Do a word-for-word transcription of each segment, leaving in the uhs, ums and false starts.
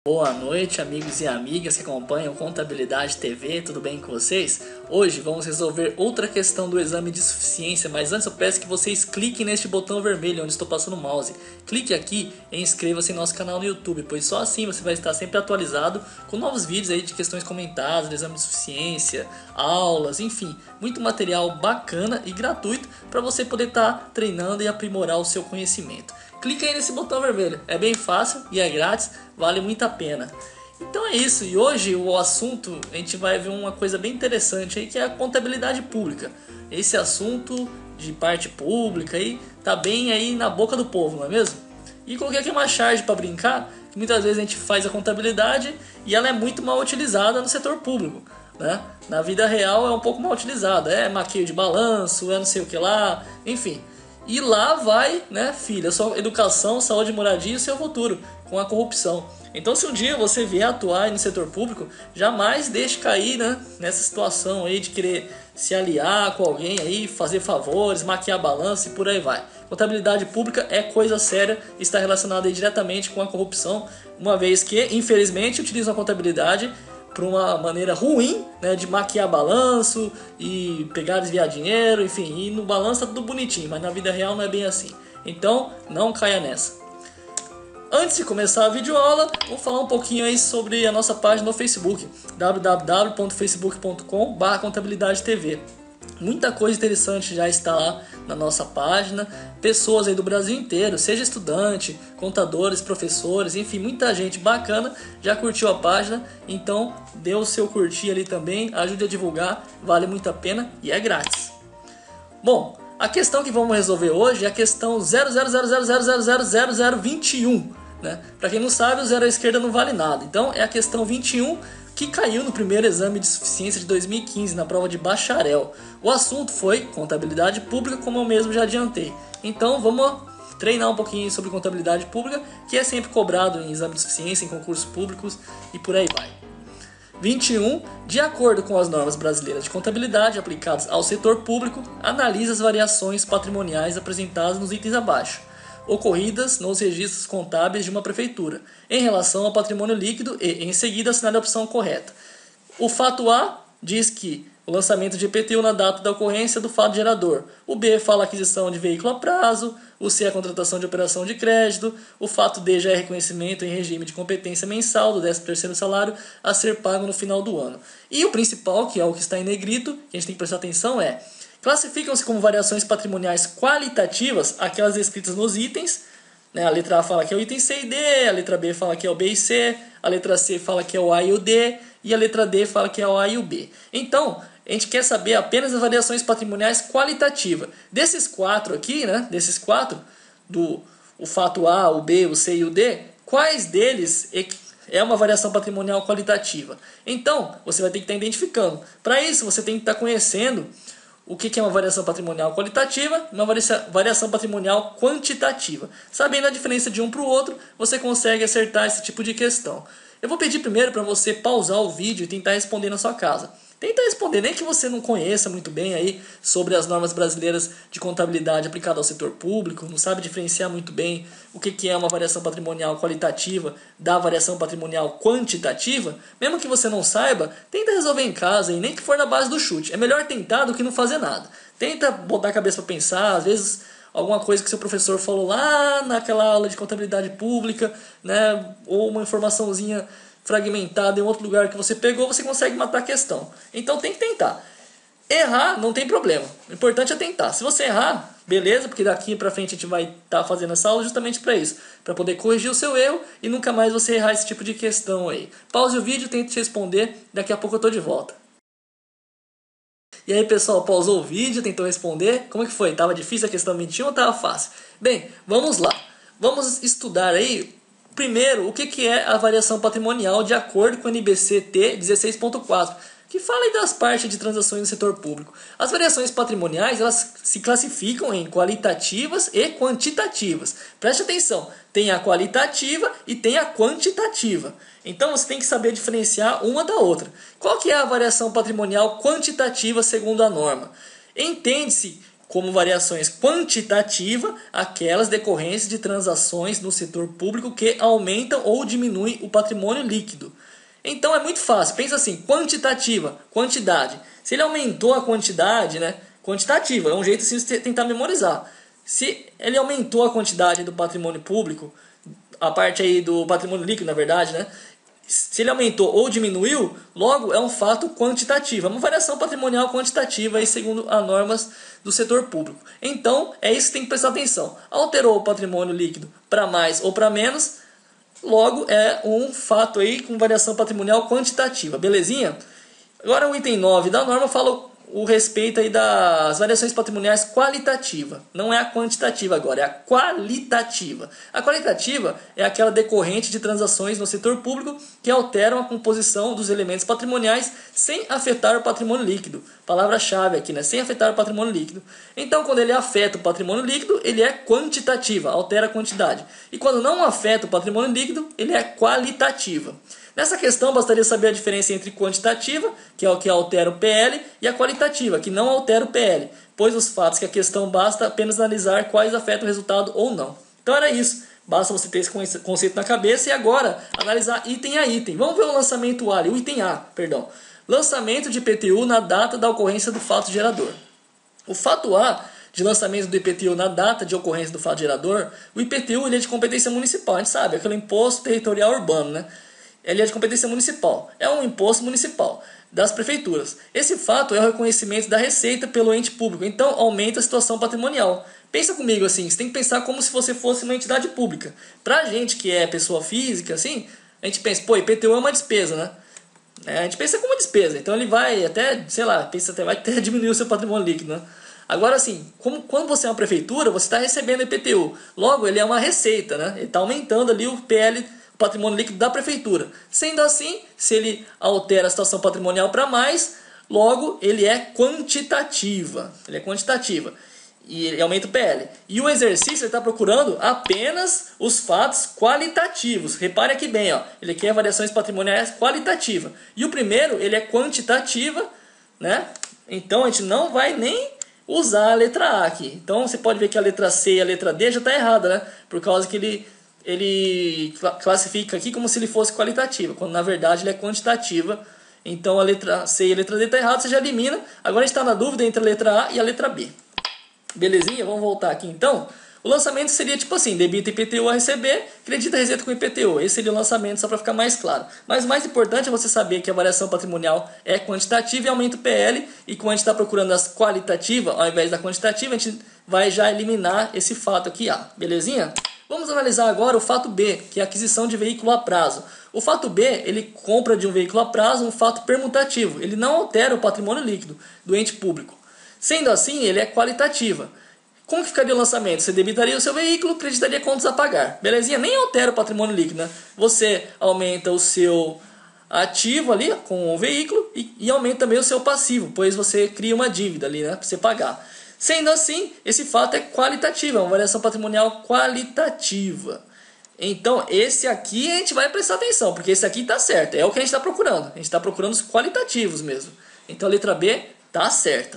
Boa noite, amigos e amigas que acompanham Contabilidade T V, tudo bem com vocês? Hoje vamos resolver outra questão do exame de suficiência, mas antes eu peço que vocês cliquem neste botão vermelho onde estou passando o mouse. Clique aqui e inscreva-se em nosso canal no YouTube, pois só assim você vai estar sempre atualizado com novos vídeos aí de questões comentadas, do exame de suficiência, aulas, enfim, muito material bacana e gratuito para você poder estar treinando e aprimorar o seu conhecimento. Clique aí nesse botão vermelho, é bem fácil e é grátis, vale muito a pena. Então é isso, e hoje o assunto, a gente vai ver uma coisa bem interessante aí, que é a contabilidade pública. Esse assunto de parte pública aí tá bem aí na boca do povo, não é mesmo? E coloquei aqui uma charge para brincar, que muitas vezes a gente faz a contabilidade e ela é muito mal utilizada no setor público, né? Na vida real é um pouco mal utilizada, é maqueio de balanço, é não sei o que lá, enfim. E lá vai, né, filha, sua educação, saúde, moradia e seu futuro, com a corrupção. Então, se um dia você vier atuar no setor público, jamais deixe cair, né, nessa situação aí de querer se aliar com alguém aí, fazer favores, maquiar balanço e por aí vai. Contabilidade pública é coisa séria, está relacionada aí diretamente com a corrupção, uma vez que, infelizmente, utilizam a contabilidade para uma maneira ruim, né, de maquiar balanço e pegar, desviar dinheiro, enfim, e no balanço tá tudo bonitinho, mas na vida real não é bem assim. Então, não caia nessa. Antes de começar a videoaula, vou falar um pouquinho aí sobre a nossa página no Facebook, w w w ponto facebook ponto com barra contabilidade T V. Muita coisa interessante já está lá na nossa página, pessoas aí do Brasil inteiro, seja estudante, contadores, professores, enfim, muita gente bacana já curtiu a página, então dê o seu curtir ali também, ajude a divulgar, vale muito a pena e é grátis. Bom, a questão que vamos resolver hoje é a questão zero zero zero zero zero zero zero zero zero vinte e um, né? Para quem não sabe, o zero à esquerda não vale nada, então é a questão vinte e um que caiu no primeiro exame de suficiência de dois mil e quinze, na prova de bacharel. O assunto foi contabilidade pública, como eu mesmo já adiantei. Então vamos treinar um pouquinho sobre contabilidade pública, que é sempre cobrado em exame de suficiência, em concursos públicos e por aí vai. vinte e um. De acordo com as normas brasileiras de contabilidade aplicadas ao setor público, analisa as variações patrimoniais apresentadas nos itens abaixo, ocorridas nos registros contábeis de uma prefeitura, em relação ao patrimônio líquido e, em seguida, assinale a opção correta. O fato A diz que o lançamento de I P T U na data da ocorrência do fato gerador. O B fala aquisição de veículo a prazo. O C é a contratação de operação de crédito. O fato D já é reconhecimento em regime de competência mensal do décimo terceiro salário a ser pago no final do ano. E o principal, que é o que está em negrito, que a gente tem que prestar atenção, é: classificam-se como variações patrimoniais qualitativas aquelas descritas nos itens, né? A letra A fala que é o item C e D, a letra B fala que é o B e C, a letra C fala que é o A e o D, e a letra D fala que é o A e o B. Então, a gente quer saber apenas as variações patrimoniais qualitativas. Desses quatro aqui, né? Desses quatro, do o fato A, o B, o C e o D, quais deles é uma variação patrimonial qualitativa? Então, você vai ter que estar identificando. Para isso, você tem que estar conhecendo o que é uma variação patrimonial qualitativa e uma variação patrimonial quantitativa. Sabendo a diferença de um para o outro, você consegue acertar esse tipo de questão. Eu vou pedir primeiro para você pausar o vídeo e tentar responder na sua casa. Tenta responder, nem que você não conheça muito bem aí sobre as normas brasileiras de contabilidade aplicada ao setor público, não sabe diferenciar muito bem o que é uma variação patrimonial qualitativa da variação patrimonial quantitativa. Mesmo que você não saiba, tenta resolver em casa, e nem que for na base do chute. É melhor tentar do que não fazer nada. Tenta botar a cabeça para pensar, às vezes alguma coisa que seu professor falou lá naquela aula de contabilidade pública, né, ou uma informaçãozinha fragmentada em outro lugar que você pegou, você consegue matar a questão. Então tem que tentar. Errar não tem problema, o importante é tentar. Se você errar, beleza, porque daqui pra frente a gente vai estar tá fazendo essa aula justamente para isso, para poder corrigir o seu erro e nunca mais você errar esse tipo de questão aí. Pause o vídeo, tente responder, daqui a pouco eu tô de volta. E aí, pessoal, pausou o vídeo, tentou responder? Como que foi? Tava difícil a questão vinte e um ou tava fácil? Bem, vamos lá. Vamos estudar aí primeiro o que é a variação patrimonial de acordo com o N B C T dezesseis ponto quatro, que fala aí das partes de transações no setor público. As variações patrimoniais, elas se classificam em qualitativas e quantitativas. Preste atenção, tem a qualitativa e tem a quantitativa. Então você tem que saber diferenciar uma da outra. Qual que é a variação patrimonial quantitativa segundo a norma? Entende-se como variações quantitativas, aquelas decorrentes de transações no setor público que aumentam ou diminuem o patrimônio líquido. Então é muito fácil, pensa assim, quantitativa, quantidade. Se ele aumentou a quantidade, né, quantitativa, é um jeito assim de você tentar memorizar. Se ele aumentou a quantidade do patrimônio público, a parte aí do patrimônio líquido, na verdade, né, se ele aumentou ou diminuiu, logo é um fato quantitativo. É uma variação patrimonial quantitativa aí, segundo as normas do setor público. Então, é isso que tem que prestar atenção. Alterou o patrimônio líquido para mais ou para menos, logo é um fato aí com variação patrimonial quantitativa. Belezinha? Agora o item nove da norma fala o respeito aí das variações patrimoniais qualitativa. Não é a quantitativa agora, é a qualitativa. A qualitativa é aquela decorrente de transações no setor público que alteram a composição dos elementos patrimoniais sem afetar o patrimônio líquido. Palavra-chave aqui, né? Sem afetar o patrimônio líquido. Então, quando ele afeta o patrimônio líquido, ele é quantitativa, altera a quantidade. E quando não afeta o patrimônio líquido, ele é qualitativa. Nessa questão, bastaria saber a diferença entre quantitativa, que é o que altera o P L, e a qualitativa, que não altera o P L, pois os fatos que a questão basta apenas analisar quais afetam o resultado ou não. Então era isso, basta você ter esse conceito na cabeça e agora analisar item a item. Vamos ver o lançamento A, o item A, perdão. Lançamento de I P T U na data da ocorrência do fato gerador. O fato A de lançamento do I P T U na data de ocorrência do fato gerador, o I P T U ele é de competência municipal, a gente sabe, é aquele imposto territorial urbano, né? Ele é de competência municipal, é um imposto municipal das prefeituras. Esse fato é o reconhecimento da receita pelo ente público, então aumenta a situação patrimonial. Pensa comigo assim, você tem que pensar como se você fosse uma entidade pública. Pra gente que é pessoa física, assim, a gente pensa, pô, I P T U é uma despesa, né? É, a gente pensa como uma despesa, então ele vai até, sei lá, pensa até, vai até diminuir o seu patrimônio líquido, né? Agora assim, como, quando você é uma prefeitura, você está recebendo I P T U, logo ele é uma receita, né? Ele está aumentando ali o P L, patrimônio líquido da prefeitura. Sendo assim, se ele altera a situação patrimonial para mais, logo ele é quantitativa. Ele é quantitativa. E ele aumenta o P L. E o exercício está procurando apenas os fatos qualitativos. Repare aqui bem, ó. Ele quer variações patrimoniais qualitativas. E o primeiro, ele é quantitativa, né? Então a gente não vai nem usar a letra A aqui. Então você pode ver que a letra C e a letra D já está errada, né? Por causa que ele ele classifica aqui como se ele fosse qualitativa, quando na verdade ele é quantitativa. Então a letra C e a letra D está errada, você já elimina. Agora a gente está na dúvida entre a letra A e a letra B. Belezinha? Vamos voltar aqui então. O lançamento seria tipo assim, debita I P T U a receber, acredita a receita com I P T U. Esse seria o lançamento, só para ficar mais claro. Mas o mais importante é você saber que a variação patrimonial é quantitativa e aumenta o P L. E como a gente está procurando as qualitativas ao invés da quantitativa, a gente vai já eliminar esse fato aqui A. Belezinha? Vamos analisar agora o fato B, que é a aquisição de veículo a prazo. O fato B, ele compra de um veículo a prazo um fato permutativo. Ele não altera o patrimônio líquido do ente público. Sendo assim, ele é qualitativa. Como que ficaria o lançamento? Você debitaria o seu veículo, acreditaria contas a pagar. Belezinha? Nem altera o patrimônio líquido, né? Você aumenta o seu ativo ali com o veículo e, e aumenta também o seu passivo, pois você cria uma dívida ali, né? Para você pagar. Sendo assim, esse fato é qualitativo, é uma variação patrimonial qualitativa. Então, esse aqui a gente vai prestar atenção, porque esse aqui está certo, é o que a gente está procurando. A gente está procurando os qualitativos mesmo. Então, a letra B está certa.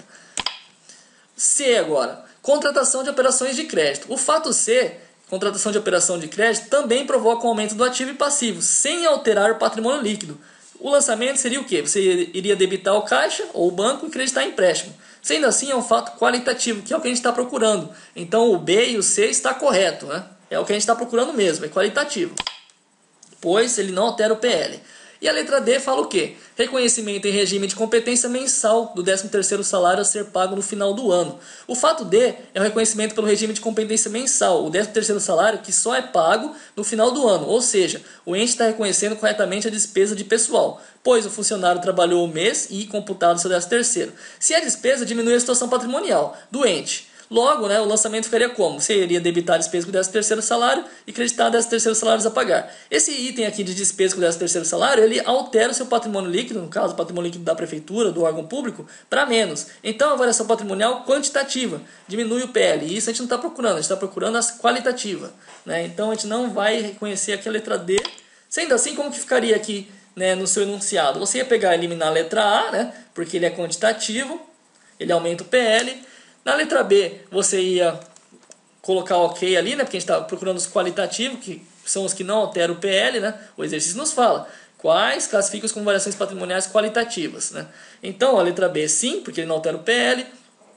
C agora, contratação de operações de crédito. O fato C, contratação de operação de crédito, também provoca um aumento do ativo e passivo, sem alterar o patrimônio líquido. O lançamento seria o quê? Você iria debitar o caixa ou o banco e creditar empréstimo. Sendo assim, é um fato qualitativo, que é o que a gente está procurando. Então, o B e o C está correto, né? É o que a gente está procurando mesmo, é qualitativo. Pois ele não altera o P L. E a letra D fala o quê? Reconhecimento em regime de competência mensal do décimo terceiro salário a ser pago no final do ano. O fato D é o reconhecimento pelo regime de competência mensal, o décimo terceiro salário que só é pago no final do ano. Ou seja, o ente está reconhecendo corretamente a despesa de pessoal, pois o funcionário trabalhou o mês e computado seu décimo terceiro. Se a despesa diminui a situação patrimonial do ente. Logo, né, o lançamento ficaria como? Você iria debitar a despesa com o décimo terceiro salário e creditar décimo terceiro salários a pagar. Esse item aqui de despesa com o décimo terceiro salário, ele altera o seu patrimônio líquido, no caso, o patrimônio líquido da prefeitura, do órgão público, para menos. Então, a variação patrimonial quantitativa diminui o P L. E isso a gente não está procurando, a gente está procurando as qualitativas. Né? Então, a gente não vai reconhecer aqui a letra D. Sendo assim, como que ficaria aqui, né, no seu enunciado? Você ia pegar e eliminar a letra A, né, porque ele é quantitativo, ele aumenta o P L. Na letra B, você ia colocar ok ali, né? Porque a gente está procurando os qualitativos, que são os que não alteram o P L, né? O exercício nos fala quais classificam como variações patrimoniais qualitativas, né? Então, a letra B, sim, porque ele não altera o P L.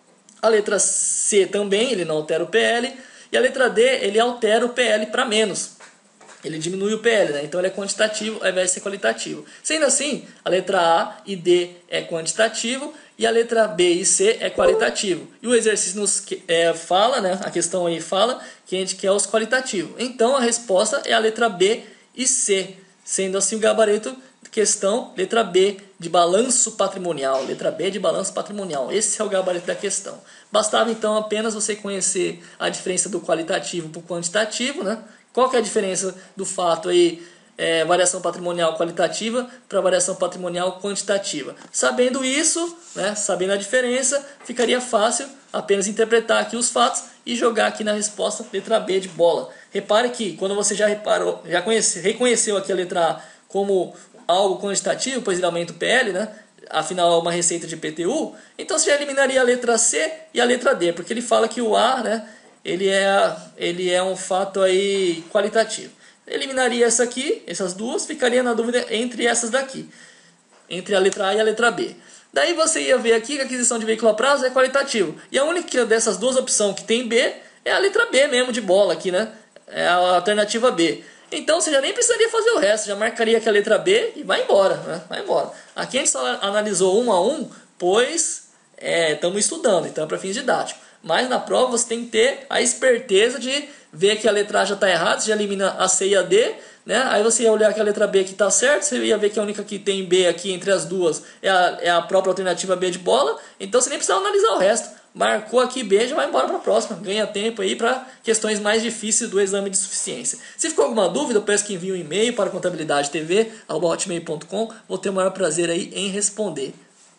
A letra C também, ele não altera o P L. E a letra D, ele altera o P L para menos. Ele diminui o P L, né? Então ele é quantitativo ao invés de ser qualitativo. Sendo assim, a letra A e D é quantitativo e a letra B e C é qualitativo. E o exercício nos é, fala, né? A questão aí fala que a gente quer os qualitativos. Então a resposta é a letra B e C. Sendo assim o gabarito, questão, letra B de balanço patrimonial. Letra B de balanço patrimonial. Esse é o gabarito da questão. Bastava então apenas você conhecer a diferença do qualitativo para o quantitativo, né? Qual que é a diferença do fato aí, é, variação patrimonial qualitativa para variação patrimonial quantitativa? Sabendo isso, né, sabendo a diferença, ficaria fácil apenas interpretar aqui os fatos e jogar aqui na resposta letra B de bola. Repare que quando você já reparou, já conhece, reconheceu aqui a letra A como algo quantitativo, pois ele aumenta o P L, né? Afinal é uma receita de I P T U, então você já eliminaria a letra C e a letra D, porque ele fala que o A, né, ele é, ele é um fato aí qualitativo. Eliminaria essa aqui, essas duas, ficaria na dúvida entre essas daqui, entre a letra A e a letra B. Daí você ia ver aqui que a aquisição de veículo a prazo é qualitativo. E a única dessas duas opções que tem B é a letra B mesmo de bola aqui, né? É a alternativa B. Então você já nem precisaria fazer o resto, já marcaria aqui a letra B e vai embora, né? Vai embora. Aqui a gente só analisou um a um, pois estamos é, estudando, então é para fins didáticos. Mas na prova você tem que ter a esperteza de ver que a letra A já está errada, você já elimina a C e a D, né? Aí você ia olhar que a letra B aqui está certa, você ia ver que a única que tem B aqui entre as duas é a, é a própria alternativa B de bola, então você nem precisa analisar o resto. Marcou aqui B, já vai embora para a próxima. Ganha tempo aí para questões mais difíceis do exame de suficiência. Se ficou alguma dúvida, eu peço que envie um e-mail para contabilidade t v arroba hotmail ponto com. Vou ter o maior prazer aí em responder.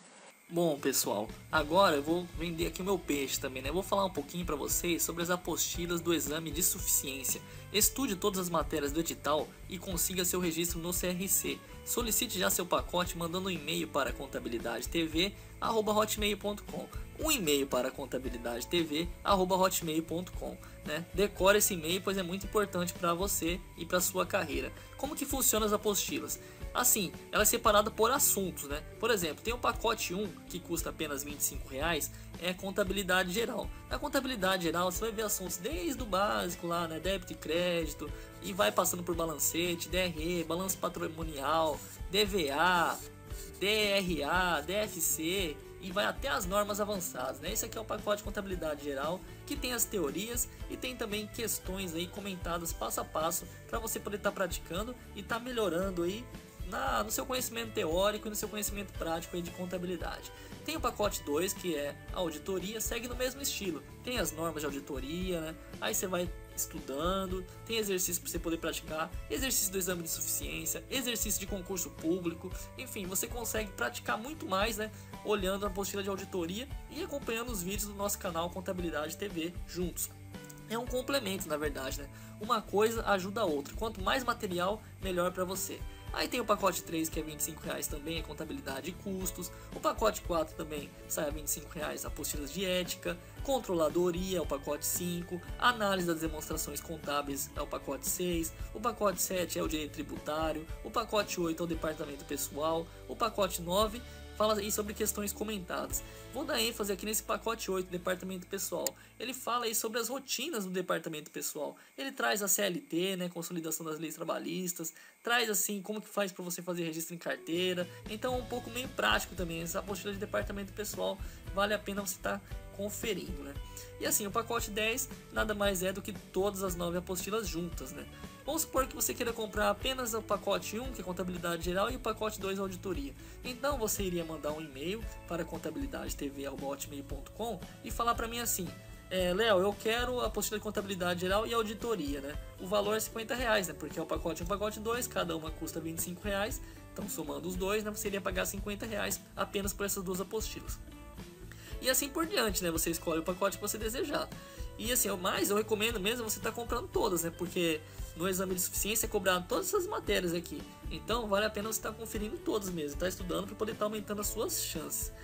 Bom, pessoal, agora eu vou vender aqui o meu peixe também, né? Eu vou falar um pouquinho para vocês sobre as apostilas do exame de suficiência. Estude todas as matérias do edital e consiga seu registro no C R C. Solicite já seu pacote mandando um e-mail para contabilidade t v arroba hotmail ponto com. Um e-mail para contabilidade t v arroba hotmail ponto com, né? Decore esse e-mail, pois é muito importante para você e para sua carreira. Como que funcionam as apostilas? Assim, ela é separada por assuntos, né? Por exemplo, tem o pacote um, que custa apenas vinte e cinco reais, é contabilidade geral. Na contabilidade geral, você vai ver assuntos desde o básico lá, né? Débito e crédito, e vai passando por balancete, D R E, balanço patrimonial, D V A, D R A, D F C, e vai até as normas avançadas, né? Esse aqui é o pacote de contabilidade geral, que tem as teorias e tem também questões aí comentadas passo a passo para você poder estar tá praticando e estar tá melhorando aí Na, no seu conhecimento teórico e no seu conhecimento prático aí de contabilidade. Tem o pacote dois, que é a auditoria, segue no mesmo estilo. Tem as normas de auditoria, né? Aí você vai estudando, tem exercício para você poder praticar, exercício do exame de suficiência, exercício de concurso público, enfim, você consegue praticar muito mais, né? Olhando a apostila de auditoria e acompanhando os vídeos do nosso canal Contabilidade T V juntos. É um complemento, na verdade, né? Uma coisa ajuda a outra. Quanto mais material, melhor para você. Aí tem o pacote três, que é vinte e cinco reais também, é contabilidade e custos. O pacote quatro também sai a vinte e cinco reais, apostilas de ética. Controladoria é o pacote cinco. Análise das demonstrações contábeis é o pacote seis. O pacote sete é o direito tributário. O pacote oito é o departamento pessoal. O pacote nove fala aí sobre questões comentadas. Vou dar ênfase aqui nesse pacote oito, departamento pessoal. Ele fala aí sobre as rotinas do departamento pessoal. Ele traz a C L T, né, consolidação das leis trabalhistas, traz assim como que faz para você fazer registro em carteira. Então é um pouco meio prático também. Essa apostila de departamento pessoal vale a pena você estar tá conferindo, né? E assim, o pacote dez nada mais é do que todas as nove apostilas juntas, né? Vamos supor que você queira comprar apenas o pacote um, que é contabilidade geral, e o pacote dois, auditoria. Então você iria mandar um e-mail para contabilidade t v arroba hotmail ponto com e falar para mim assim: é, Léo, eu quero a apostila de contabilidade geral e auditoria, né? O valor é cinquenta reais, né? Porque é o pacote um e o pacote dois, cada uma custa vinte e cinco reais. Então, somando os dois, né, você iria pagar cinquenta reais apenas por essas duas apostilas. E assim por diante, né? Você escolhe o pacote que você desejar. E assim, mais eu recomendo mesmo você estar tá comprando todas, né? Porque no exame de suficiência é cobrado todas essas matérias aqui. Então vale a pena você estar tá conferindo todas mesmo, estar tá estudando para poder estar tá aumentando as suas chances.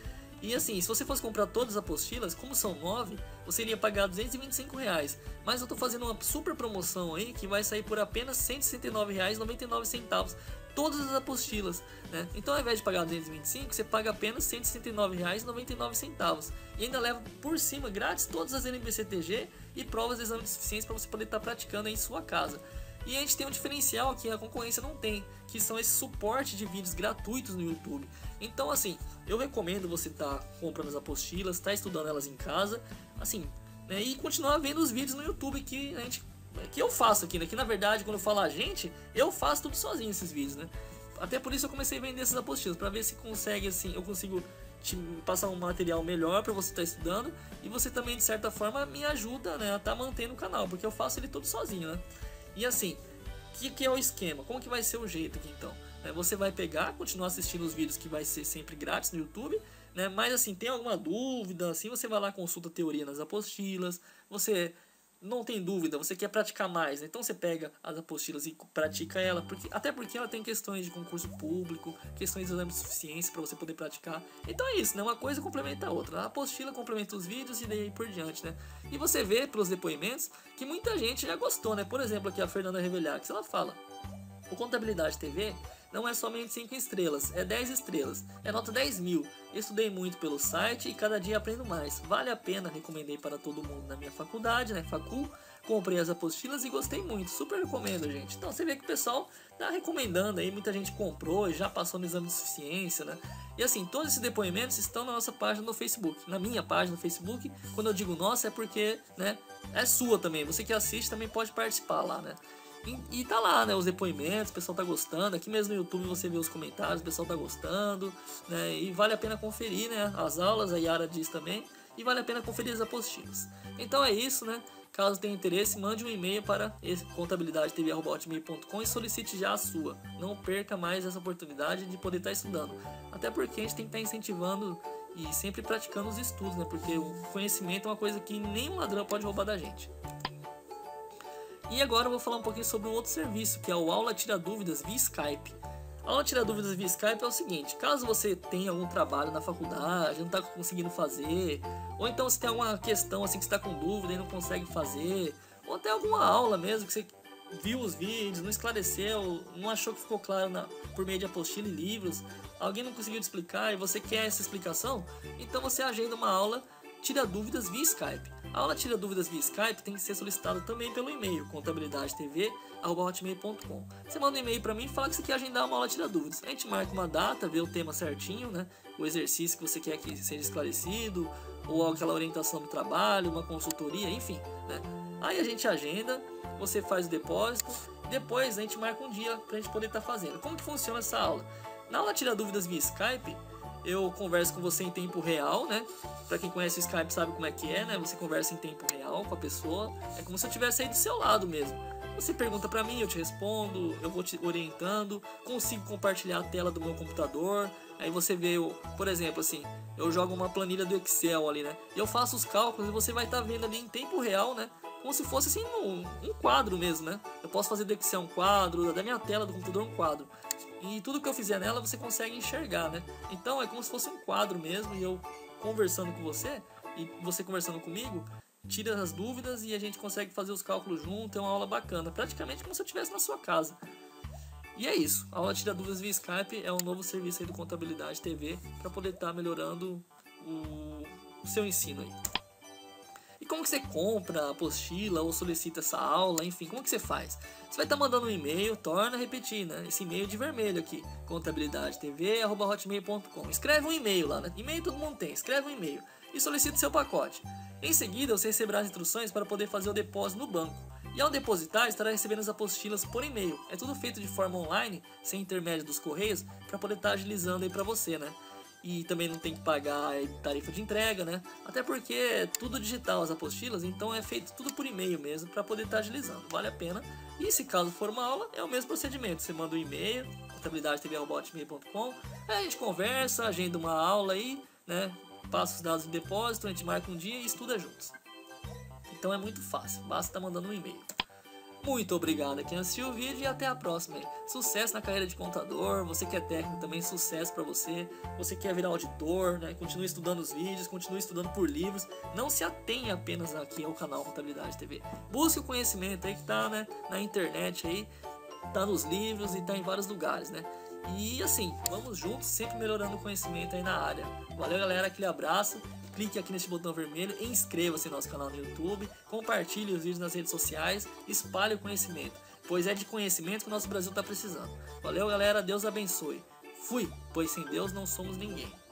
E assim, se você fosse comprar todas as apostilas, como são nove, você iria pagar duzentos e vinte e cinco reais. Mas eu tô fazendo uma super promoção aí que vai sair por apenas cento e sessenta e nove reais e noventa e nove centavos. Todas as apostilas, né? Então ao invés de pagar duzentos e vinte e cinco, você paga apenas cento e sessenta e nove reais e noventa e nove centavos. E ainda leva por cima grátis todas as N B C T G e provas de exame de suficiência para você poder estar praticando aí em sua casa. E a gente tem um diferencial que a concorrência não tem, que são esse suporte de vídeos gratuitos no YouTube. Então assim, eu recomendo você estar tá comprando as apostilas, estar tá estudando elas em casa, assim, né, e continuar vendo os vídeos no YouTube que a gente, que eu faço aqui, né? Que na verdade, quando eu falo a gente, eu faço tudo sozinho esses vídeos, né? Até por isso eu comecei a vender essas apostilas, para ver se consegue, assim, eu consigo te passar um material melhor para você estar tá estudando, e você também de certa forma me ajuda, né, a estar tá mantendo o canal, porque eu faço ele todo sozinho, né? E assim, o que, que é o esquema? Como que vai ser o jeito aqui então? É, você vai pegar, continuar assistindo os vídeos que vai ser sempre grátis no YouTube, né? Mas assim, tem alguma dúvida, assim, você vai lá, consulta a teoria nas apostilas, você não tem dúvida, você quer praticar mais, né? Então você pega as apostilas e pratica ela, porque, até porque ela tem questões de concurso público, questões de exame de suficiência para você poder praticar. Então é isso, né? Uma coisa complementa a outra. A apostila complementa os vídeos e daí por diante, né? E você vê pelos depoimentos que muita gente já gostou, né? Por exemplo, aqui a Fernanda Revelhax, ela fala: o Contabilidade T V não é somente cinco estrelas, é dez estrelas, é nota dez mil. Estudei muito pelo site e cada dia aprendo mais. Vale a pena, recomendei para todo mundo na minha faculdade, né, Facul. Comprei as apostilas e gostei muito, super recomendo, gente. Então você vê que o pessoal tá recomendando aí, muita gente comprou e já passou no exame de suficiência, né? E assim, todos esses depoimentos estão na nossa página no Facebook, na minha página no Facebook. Quando eu digo nossa é porque, né, é sua também, você que assiste também pode participar lá, né? E, e tá lá, né, os depoimentos, o pessoal tá gostando. Aqui mesmo no YouTube você vê os comentários, o pessoal tá gostando, né? E vale a pena conferir, né, as aulas, a Yara diz também. E vale a pena conferir as apostilas. Então é isso, né? Caso tenha interesse, mande um e-mail para contabilidade t v arroba hotmail ponto com e solicite já a sua. Não perca mais essa oportunidade de poder estar estudando. Até porque a gente tem que estar incentivando e sempre praticando os estudos, né? Porque o conhecimento é uma coisa que nenhum ladrão pode roubar da gente. E agora eu vou falar um pouquinho sobre um outro serviço, que é o Aula Tira Dúvidas via Skype. A Aula Tira Dúvidas via Skype é o seguinte: caso você tenha algum trabalho na faculdade, não está conseguindo fazer, ou então você tem alguma questão assim que você está com dúvida e não consegue fazer, ou até alguma aula mesmo que você viu os vídeos, não esclareceu, não achou que ficou claro na, por meio de apostila e livros, alguém não conseguiu te explicar e você quer essa explicação, então você agenda uma aula Tira Dúvidas via Skype. A aula Tira Dúvidas via Skype tem que ser solicitada também pelo e-mail contabilidade t v arroba hotmail ponto com. Você manda um e-mail para mim e fala que você quer agendar uma aula Tira Dúvidas. A gente marca uma data, vê o tema certinho, né? O exercício que você quer que seja esclarecido, ou aquela orientação do trabalho, uma consultoria, enfim, né? Aí a gente agenda, você faz o depósito, depois a gente marca um dia para a gente poder estar tá fazendo. Como que funciona essa aula? Na aula Tira Dúvidas via Skype, eu converso com você em tempo real, né? Pra quem conhece o Skype sabe como é que é, né? Você conversa em tempo real com a pessoa. É como se eu estivesse aí do seu lado mesmo. Você pergunta pra mim, eu te respondo, eu vou te orientando. Consigo compartilhar a tela do meu computador. Aí você vê, por exemplo, assim, eu jogo uma planilha do Excel ali, né? E eu faço os cálculos e você vai estar tá vendo ali em tempo real, né? Como se fosse assim um, um quadro mesmo, né? Eu posso fazer do Excel um quadro, da minha tela do computador um quadro. E tudo que eu fizer nela você consegue enxergar, né? Então é como se fosse um quadro mesmo, e eu conversando com você e você conversando comigo, tira as dúvidas e a gente consegue fazer os cálculos junto. É uma aula bacana, praticamente como se eu estivesse na sua casa. E é isso, a aula Tira Dúvidas via Skype é um novo serviço aí do Contabilidade T V para poder estar tá melhorando o, o seu ensino aí. E como que você compra a apostila ou solicita essa aula, enfim, como que você faz? Você vai estar tá mandando um e-mail, torna a repetir, né? Esse e-mail de vermelho aqui, contabilidade t v arroba hotmail ponto com. Escreve um e-mail lá, né? E-mail todo mundo tem, escreve um e-mail e solicita seu pacote. Em seguida, você receberá as instruções para poder fazer o depósito no banco. E ao depositar, estará recebendo as apostilas por e-mail. É tudo feito de forma online, sem intermédio dos correios, para poder estar tá agilizando aí para você, né? E também não tem que pagar tarifa de entrega, né? Até porque é tudo digital as apostilas, então é feito tudo por e-mail mesmo para poder estar tá agilizando. Vale a pena. E se caso for uma aula, é o mesmo procedimento. Você manda um e-mail, contabilidade t v arroba hotmail ponto com, aí a gente conversa, agenda uma aula aí, né? Passa os dados do depósito, a gente marca um dia e estuda juntos. Então é muito fácil, basta estar tá mandando um e-mail. Muito obrigado a quem assistiu o vídeo e até a próxima. Hein? Sucesso na carreira de contador, você que é técnico também, sucesso pra você. Você quer virar auditor, né? Continue estudando os vídeos, continue estudando por livros. Não se atenha apenas aqui ao canal Contabilidade T V. Busque o conhecimento aí que tá, né, na internet aí, tá nos livros e tá em vários lugares, né? E assim, vamos juntos, sempre melhorando o conhecimento aí na área. Valeu, galera, aquele abraço. Clique aqui nesse botão vermelho e inscreva-se no nosso canal no YouTube, compartilhe os vídeos nas redes sociais, espalhe o conhecimento, pois é de conhecimento que o nosso Brasil está precisando. Valeu, galera, Deus abençoe. Fui, pois sem Deus não somos ninguém.